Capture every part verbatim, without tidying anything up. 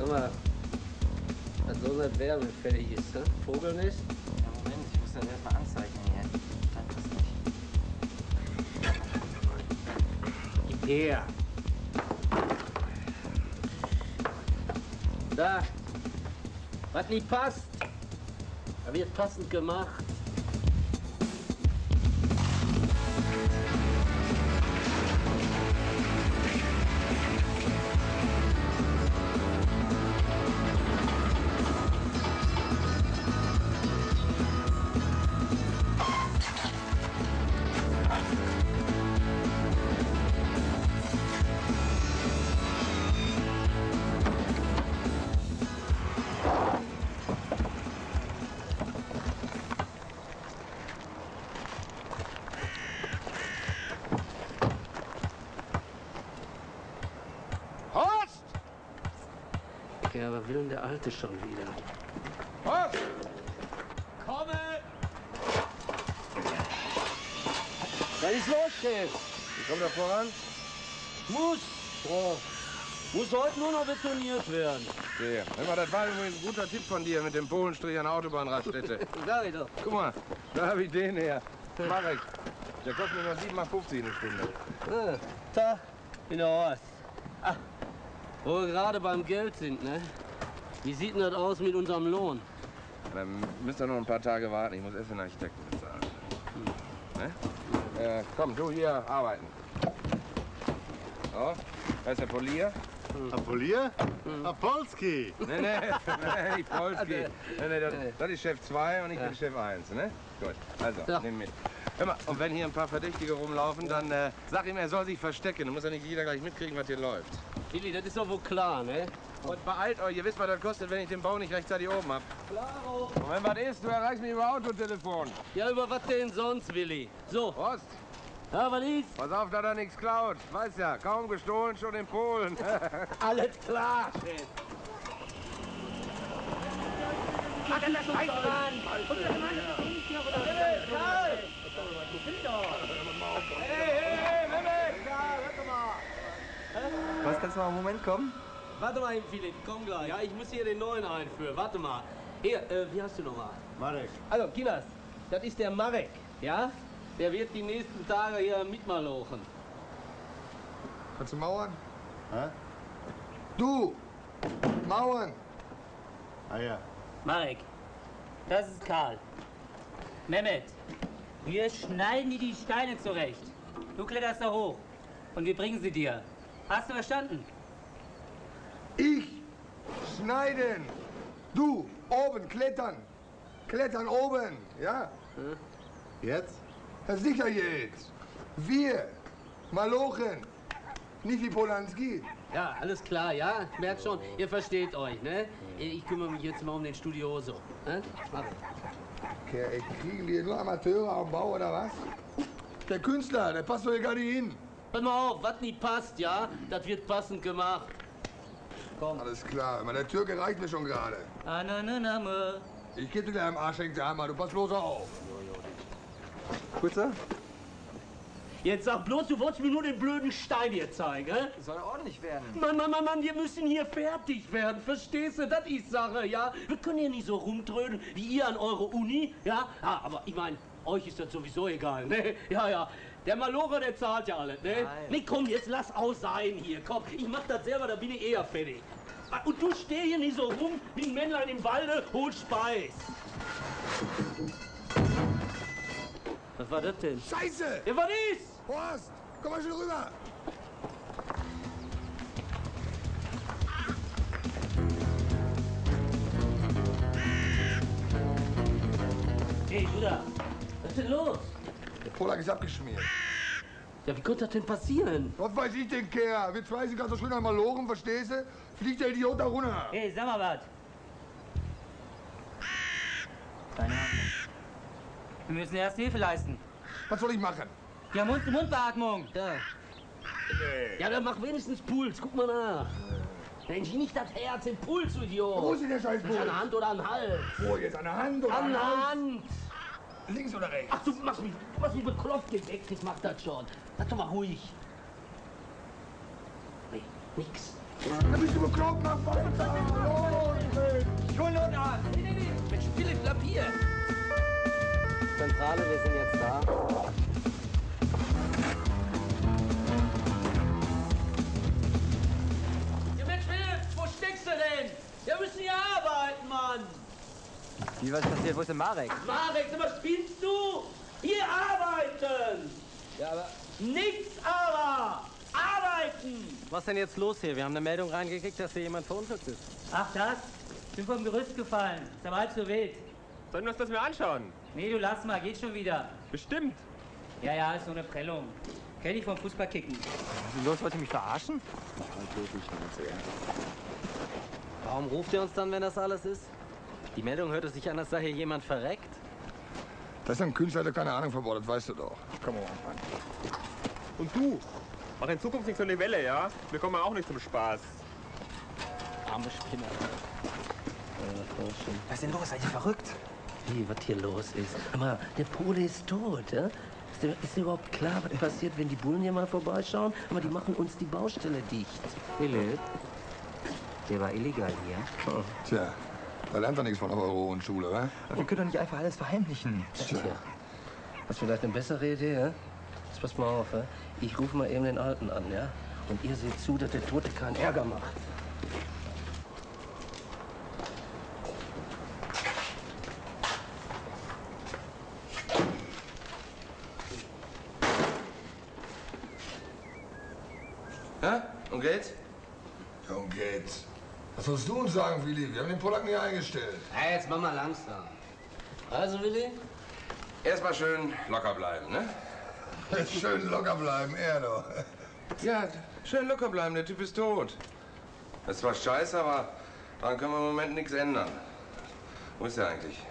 mal, was soll das werden, wenn fertig ist, ne? Vogelnest? Ja, Moment, ich muss das erstmal anzeichnen hier. Das passt nicht. Gib her. Da. Was nicht passt, da wird passend gemacht. Ja, was will denn der Alte schon wieder? Was? Komme! Was ist los, Chef? Wie kommt er voran? Muss! Oh. Muss heute nur noch betoniert werden. Sehr. Hör mal, das war übrigens ein guter Tipp von dir mit dem Polenstrich an der Autobahnraststätte. Sag ich doch. Guck mal, da habe ich den her. Marek. Der kostet mir noch sieben Mark fünfzig eine Stunde. Ah, Tag, bin der Horst. Ah, wo wir gerade beim Geld sind, ne? Wie sieht denn das aus mit unserem Lohn? Dann müsst ihr noch ein paar Tage warten. Ich muss erst den Architekten bezahlen. Hm. Ne? Äh, komm, du hier arbeiten. So, da ist der Polier. Hm. Herr Polier? Hm. Herr Polski. Nee, nee, nee, nicht Polski. Nee, nee, das, das ist Chef zwei und ich ja. bin Chef eins, ne? Gut, also, ja. nimm mit. Hör mal, und wenn hier ein paar Verdächtige rumlaufen, dann äh, sag ihm, er soll sich verstecken. Dann muss ja nicht jeder gleich mitkriegen, was hier läuft. Willi, das ist doch wohl klar, ne? Und beeilt euch, ihr wisst, was das kostet, wenn ich den Bau nicht rechtzeitig oben hab. Klaro! Und wenn was ist, du erreichst mich über Autotelefon. Ja, über was denn sonst, Willi? So. Prost! Ja, was ist? Pass auf, dass er nichts klaut. Weiß ja, kaum gestohlen, schon in Polen. Alles klar, Chef. Ach, dann das Scheiß dran! Und der Mann ist nicht hier, oder? Karl! Stimmt doch! Hey, hey, hey, Mehmet! Karl, warte mal! Was, kannst du mal einen Moment kommen? Warte mal, Philipp, komm gleich. Ja, ich muss hier den neuen einführen. Warte mal. Hier, äh, wie hast du nochmal? Marek. Also, Kinas, das ist der Marek, ja? Der wird die nächsten Tage hier mitmalochen. Kannst du mauern? Hä? Du! Mauern! Ah ja. Marek, das ist Karl. Mehmet, wir schneiden dir die Steine zurecht. Du kletterst da hoch und wir bringen sie dir. Hast du verstanden? Ich schneiden! Du oben klettern! Klettern oben! Ja? Hm? Jetzt? Ja, sicher jetzt! Wir! Malochen! Nicht wie Polanski! Ja, alles klar, ja? Ich merk schon, ihr versteht euch, ne? Ich kümmere mich jetzt mal um den Studioso. Ne? Mach ich. Okay, ich kriege hier nur Amateure am Bau, oder was? Der Künstler, der passt doch hier gar nicht hin. Pass mal auf, was nicht passt, ja? Das wird passend gemacht. Komm. Alles klar, aber der Türke reicht mir schon gerade. Ananame. Ich geb dir gleich am Arsch, hängt der Hammer, du pass bloß auf. Kurzer? Jetzt sag bloß, du wolltest mir nur den blöden Stein hier zeigen, hä? Soll ordentlich werden. Mann, Mann, Mann, Mann, wir müssen hier fertig werden, verstehst du? Das ist Sache, ja? Wir können hier nicht so rumtrödeln wie ihr an eure Uni, ja? Ja, aber ich meine, euch ist das sowieso egal, ne? Ja, ja. Der Malocher, der zahlt ja alles, ne? Nein. Nee, komm, jetzt lass aus sein hier, komm. Ich mach das selber, da bin ich eher fertig. Und du steh hier nicht so rum wie ein Männlein im Walde, hol Speis. Was war das denn? Scheiße! Ja, was ist? Horst, komm mal schon rüber! Hey, du da. Was ist denn los? Der Polak ist abgeschmiert. Ja, wie konnte das denn passieren? Was weiß ich denn, Kerl? Wir zwei sind ganz so schön am Malochen, verstehst du? Fliegt der Idiot da runter. Hey, sag mal was. Keine Ahnung. Wir müssen erst Hilfe leisten. Was soll ich machen? Ja, Mund-zu-Mund-Beatmung. Ja. Ja, dann mach wenigstens Puls. Guck mal nach. Mensch, nicht das Herz, den Puls, du Idiot. Wo ist denn der scheiß Ist an der Hand oder an den Hals? Wo, jetzt an der Hand oder An der Hals? Hand. Links oder rechts? Ach, du machst mich, du machst mich bekloppt. Geh weg, ich mach das schon. Sag doch mal ruhig. Nee, nix. Da bist du bekloppt, mach weiter! Los! Ich hol Notarzt! Nee, nee, nee. Mensch, Philipp, bleib hier! Zentrale, wir sind jetzt da. Ja, Mensch, Philipp, wo steckst du denn? Wir müssen hier arbeiten, Mann. Wie, was passiert? Wo ist denn Marek? Marek, sag mal, spielst du? Hier arbeiten! Ja, aber... Nichts aber! Arbeiten! Was ist denn jetzt los hier? Wir haben eine Meldung reingekriegt, dass hier jemand verunglückt ist. Ach, das? Bin vom Gerüst gefallen. Ist aber halb so wild. Sollen wir uns das mal anschauen? Nee, du lass mal. Geht schon wieder. Bestimmt. Ja, ja, ist so eine Prellung. Kenn ich vom Fußballkicken. Was ist los? Wollt ihr mich verarschen? Warum ruft ihr uns dann, wenn das alles ist? Die Meldung hörte sich an, als sei hier jemand verreckt. Das ist ein Künstler, der keine Ahnung verbaut, das weißt du doch. Komm mal, Mann. Und du? Mach in Zukunft nicht so eine Welle, ja? Wir kommen auch nicht zum Spaß. Arme Spinner. Was ist denn los? Seid ihr verrückt? Wie, was hier los ist? Aber der Pole ist tot, ja? Ist dir, ist dir überhaupt klar, was passiert, wenn die Bullen hier mal vorbeischauen? Aber die machen uns die Baustelle dicht. Philipp, der war illegal hier. Oh, tja, da lernt er nichts von der Euro-Schule, wa? Wir können doch nicht einfach alles verheimlichen. Tja. Hast du vielleicht eine bessere Idee, ja? Jetzt pass mal auf, ja? Ich rufe mal eben den Alten an, ja? Und ihr seht zu, dass der Tote keinen Ärger macht. Ja? Und geht's? Ja, und geht's. Was sollst du uns sagen, Willi? Wir haben den Polacken hier eingestellt. Ja, jetzt mach mal langsam. Also, Willi? Erstmal schön locker bleiben, ne? Schön locker bleiben, er doch. Ja, schön locker bleiben, der Typ ist tot. Das ist zwar scheiße, aber daran können wir im Moment nichts ändern. Wo ist er eigentlich?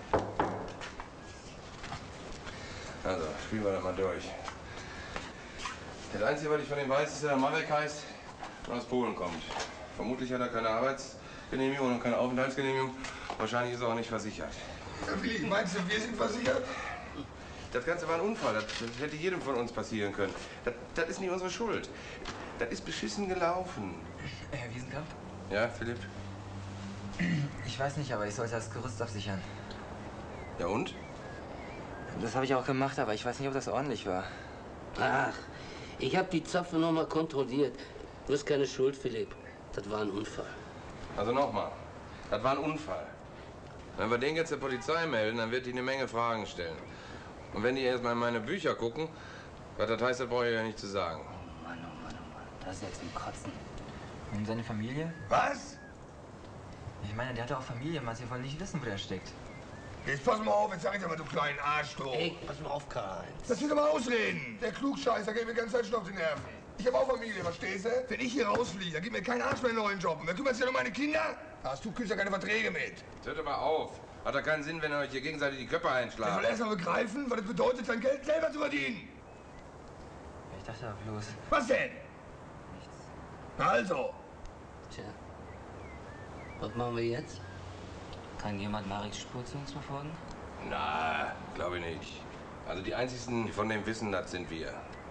Also, spielen wir das mal durch. Das Einzige, was ich von ihm weiß, ist, dass er Marek heißt und aus Polen kommt. Vermutlich hat er keine Arbeitsgenehmigung und keine Aufenthaltsgenehmigung. Wahrscheinlich ist er auch nicht versichert. Ja, Willi, meinst du, wir sind versichert? Das Ganze war ein Unfall. Das, das hätte jedem von uns passieren können. Das, das ist nicht unsere Schuld. Das ist beschissen gelaufen. Herr Wiesenkamp? Ja, Philipp? Ich weiß nicht, aber ich sollte das Gerüst absichern. Ja und? Das habe ich auch gemacht, aber ich weiß nicht, ob das ordentlich war. Ach, ich habe die Zapfen noch mal kontrolliert. Du hast keine Schuld, Philipp. Das war ein Unfall. Also nochmal. Das war ein Unfall. Wenn wir den jetzt der Polizei melden, dann wird die eine Menge Fragen stellen. Und wenn die erst mal in meine Bücher gucken, was das heißt, das brauche ich ja nicht zu sagen. Oh Mann, oh Mann, oh Mann. Das ist jetzt zum Kotzen. Und seine Familie? Was? Ich meine, der hat doch auch Familie, man. Sie wollen nicht wissen, wo der steckt. Jetzt pass mal auf, jetzt sag ich dir mal, du kleinen Arsch, du. Ey, pass mal auf, Karl-Heinz. Lass mich doch mal ausreden. Der Klugscheißer geht mir die ganze Zeit schon auf die Nerven. Ich habe auch Familie, verstehst du? Wenn ich hier rausfliege, dann gibt mir kein Arsch mehr einen neuen Job. Und wer kümmert sich um meine Kinder? Da hast du Künstler keine Verträge mit. Hört doch mal auf. Hat doch keinen Sinn, wenn ihr euch hier gegenseitig die Köpfe Der einschlagen. soll erst mal begreifen, was es bedeutet, sein Geld selber zu verdienen. Ich dachte doch bloß. Was denn? Na also. Tja. Was machen wir jetzt? Kann jemand Mareks Spur zu uns verfolgen? Na, glaube ich nicht. Also die einzigen, die von dem wissen, das sind wir.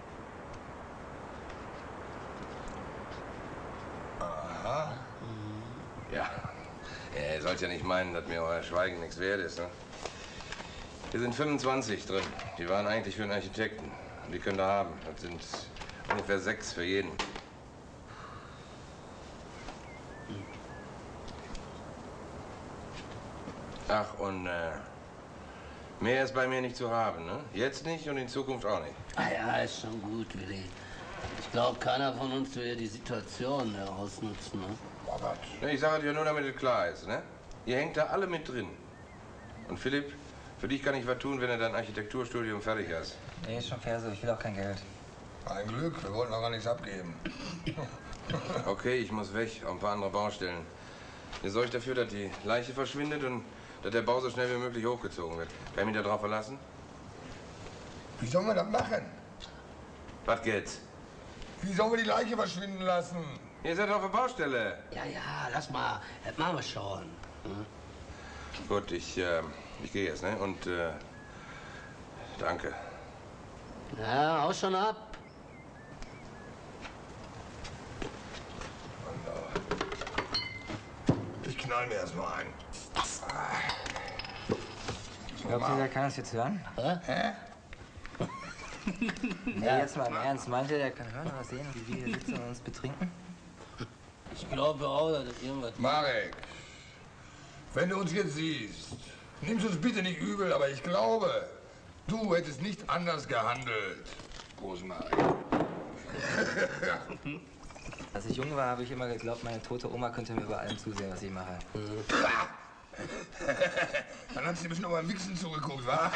Aha. Ja. Ihr sollt ja nicht meinen, dass mir euer Schweigen nichts wert ist, ne? Hier sind fünfundzwanzig drin. Die waren eigentlich für einen Architekten. Und die könnt ihr haben. Das sind ungefähr sechs für jeden. Ach, und äh, mehr ist bei mir nicht zu haben, ne? Jetzt nicht und in Zukunft auch nicht. Ah ja, ist schon gut, Willi. Ich glaube, keiner von uns will die Situation mehr ausnutzen, ne? Robert. Ne, ich sage dir nur, damit es klar ist, ne? Ihr hängt da alle mit drin. Und Philipp, für dich kann ich was tun, wenn du dein Architekturstudium fertig hast. Nee, ist schon fair so. Ich will auch kein Geld. Ein Glück, wir wollten noch gar nichts abgeben. Okay, ich muss weg, auf ein paar andere Baustellen. Ihr sorgt dafür, dass die Leiche verschwindet und dass der Bau so schnell wie möglich hochgezogen wird. Kann ich mich da drauf verlassen? Wie sollen wir das machen? Was geht's? Wie sollen wir die Leiche verschwinden lassen? Ihr seid auf der Baustelle. Ja, ja, lass mal. Das machen wir schon. Hm? Gut, ich, äh, ich gehe jetzt, ne? Und, äh, danke. Ja, hau schon ab. Und, knallen wir erstmal ein. Glaubt ihr, der kann das jetzt hören? Hä? Nee, jetzt mal im Ernst. Meint ihr, der kann hören oder sehen, wie wir hier sitzen und uns betrinken? Ich glaube auch, dass das irgendwas... Marek, wenn du uns jetzt siehst, nimmst uns bitte nicht übel, aber ich glaube, du hättest nicht anders gehandelt. Groß Marek. Als ich jung war, habe ich immer geglaubt, meine tote Oma könnte mir bei allem zusehen, was ich mache. Dann hast du ein bisschen noch mal im Wichsen zugeguckt, wa?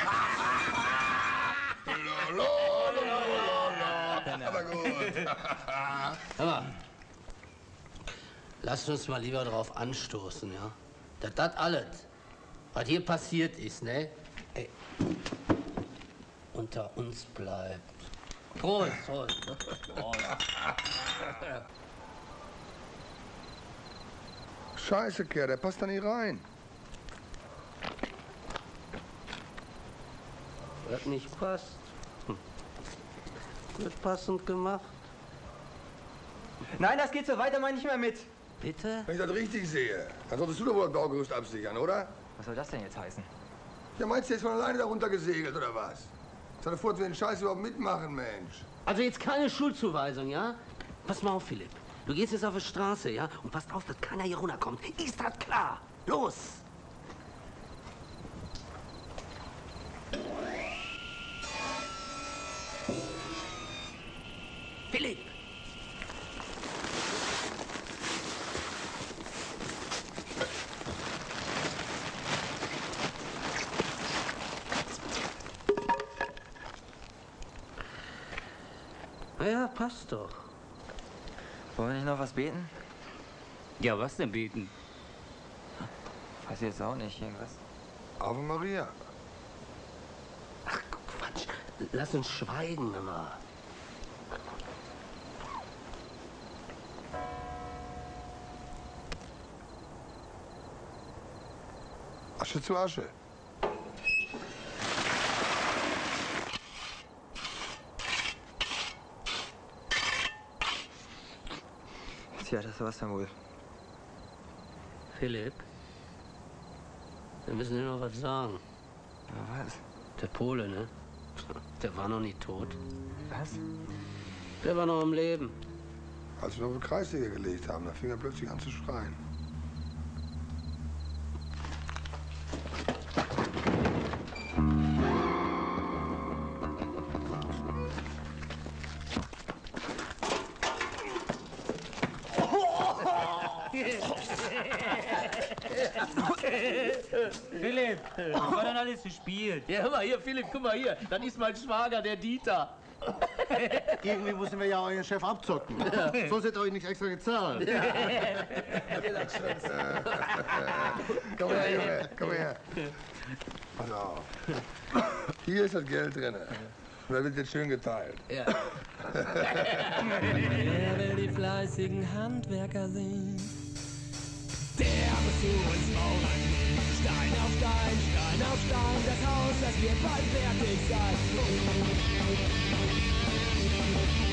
Aber gut. Aber lasst uns mal lieber darauf anstoßen, ja? Dass das alles, was hier passiert ist, ne? Ey, unter uns bleibt. Prost, Prost. Prost. Scheiße, Kerl, der passt da nicht rein. Was nicht passt. Hm. Wird passend gemacht. Nein, das geht so weiter, meine ich mehr mit. Bitte? Wenn ich das richtig sehe, dann solltest du doch wohl das Baugerüst absichern, oder? Was soll das denn jetzt heißen? Ja, meinst du, jetzt von alleine darunter gesegelt, oder was? Stell dir vor, dass wir den Scheiß überhaupt mitmachen, Mensch. Also jetzt keine Schuldzuweisung, ja? Pass mal auf, Philipp. Du gehst jetzt auf die Straße, ja? Und passt auf, dass keiner hier runterkommt. Ist das klar? Los! Philipp! Ja, passt doch. Wollen wir nicht noch was beten? Ja, was denn beten? Weiß ich jetzt auch nicht, irgendwas. Ave Maria. Ach, Quatsch. Lass uns schweigen immer. Asche zu Asche. Tja, das war's dann wohl. Philipp, wir müssen dir noch was sagen. Ja, was? Der Pole, ne? Der war noch nicht tot. Was? Der war noch am Leben. Als wir auf den Kreissäger gelegt haben, da fing er plötzlich an zu schreien. Philipp, was war denn alles gespielt? Ja, hör mal hier, Philipp, guck mal hier. Das ist mein Schwager, der Dieter. Irgendwie müssen wir ja euren Chef abzocken. Ja. Sonst hätte ihr euch nicht extra gezahlt. Ja. Komm her, Junge, komm her. Pass auf. Hier ist das Geld drin. Und da wird jetzt schön geteilt. Ja. Wer will die fleißigen Handwerker sehen? Der muss zu uns bauen. Stein auf Stein, Stein auf Stein, das Haus, das wird bald fertig sein.